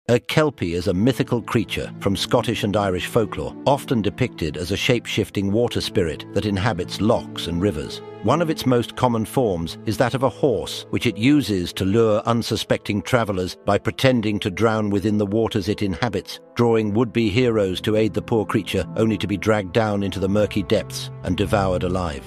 A Kelpie is a mythical creature from Scottish and Irish folklore, often depicted as a shape-shifting water spirit that inhabits lochs and rivers. One of its most common forms is that of a horse, which it uses to lure unsuspecting travelers by pretending to drown within the waters it inhabits, drawing would-be heroes to aid the poor creature only to be dragged down into the murky depths and devoured alive.